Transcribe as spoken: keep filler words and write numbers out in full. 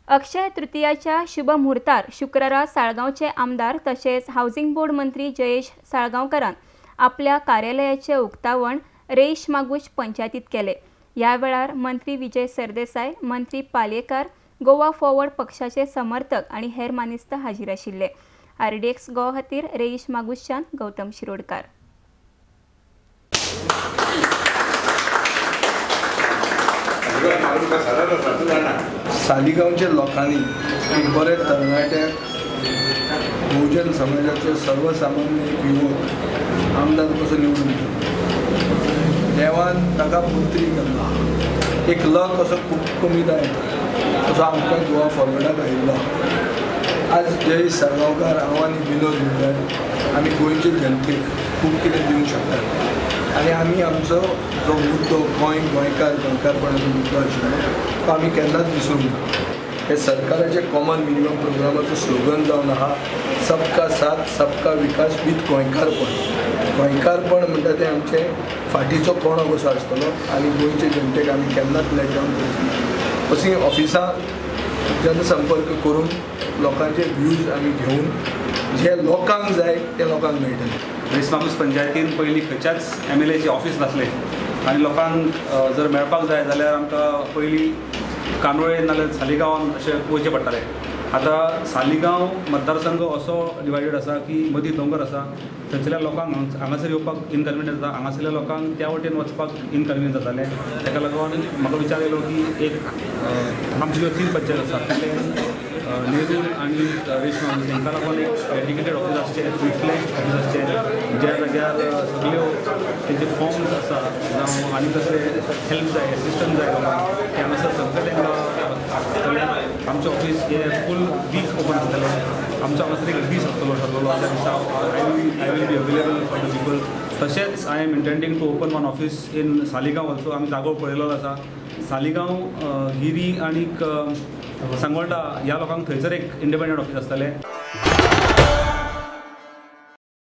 अक्षय तृतीयाच्या शुभ मुहूर्तार शुक्रारा साळगावचे आमदार तसेच हाऊसिंग बोर्ड मंत्री जयेश साळगावकरान आपल्या कार्यालयाचे उक्तावण रेईश मागूश पंचायतीत केले। ह्या वेळार मंत्री विजय सरदेसाई, मंत्री पालयेकार, गोवा फॉरवर्ड पक्षाचे समर्थक आणि हेर मानेस्त हाजीर आशिल्ले। आरडीएक्स गोवा खातीर रेईश मागूशच्यान गौतम शिरोडकार। सालिगांवच्या लोकांनी एक बरे तरणाट्याक बहुजन समाजाचो सर्वसामान्य युवक आमदार कसो निवडून देवान ताका मंत्री केल्लो। एक लक असो खूब कमीदा येता तसो आमकां गोवा फॉरवर्डाक आयिल्लो। आज जयेश साळगांवकार हांव आनी विनोद म्हणटात आमी गोंयचे जनतेक खूब कितें दिवंक शकतात आनी आमी आमचो जो मुद्दो गोंय गोंयकार गोंयकारपणाचो मुद्दो आशिल्लो तो आमी केन्नाच विसरूंक ना। हे सरकाराचे कॉमन मिनिमम प्रोग्रामाचो स्लोगन जावन आहा सबका साथ सबका विकास विथ गोंयकारपण। गोंयकारपण म्हणटा तें आमचें फाटीचो कोणो कसो आसतलो आनी गोंयचे जनतेक आमी केन्नाच लेट डावन करचीना। अशीं ऑफिसां जनसंपर्क करून लोकांचे व्ह्यूज आमी घेवन जे लोकांक जाय ते लोकांक मेळटले। रेईश मागूश पंचायतीन पयलीं खंयच्याच एम एल एचे ऑफिस नासलें आनी लोकांक जर मेळपाक जाय जाल्यार आमकां पयलीं कानोळे नाजाल्यार सालिगांवान अशें वयचें पडटालें। आतां सालिगांव मतदारसंघ असो डिवायडेड आसा की मदीं दोंगर आसा, थंयसरल्या लोकांक हांगासर येवपाक इनकन्विनियंट जाता, हांगासरल्या लोकांक त्या वटेन वचपाक इनकन्विनियंट जातालें। ताका लागून म्हाका विचार येयलो की एक आमच्यो ज्यो तीन पंचायत आसा तातूंत नेरूल आनी रेईश मागूश हांकां लागून एक डेडिकेटेड ऑफिस आसचें, फ्लेज ऑफिस आसचें ज्या जाग्यार सगळ्यो तेंचे फॉर्म्स आसा जावं आनी कसले हेल्प जाय एसिस्टंट जाय लोकांक ते हांगासर सगळें तांकां आसतलें। आमचें ऑफिस हे फूल वीक ओपन आसतलें। आमचो हांगासर एक दीस आसतलो ठरलेलो त्या दिसा I will I will be available for the people. तशेंच I am intending to open one office in Saligao also. आमी जागो पळयलेलो आसा। सालिगांव गिरी आनीक सांगोळटा ह्या लोकांक थंयसर एक इंडिपेंडंट ऑफिस आसतलें।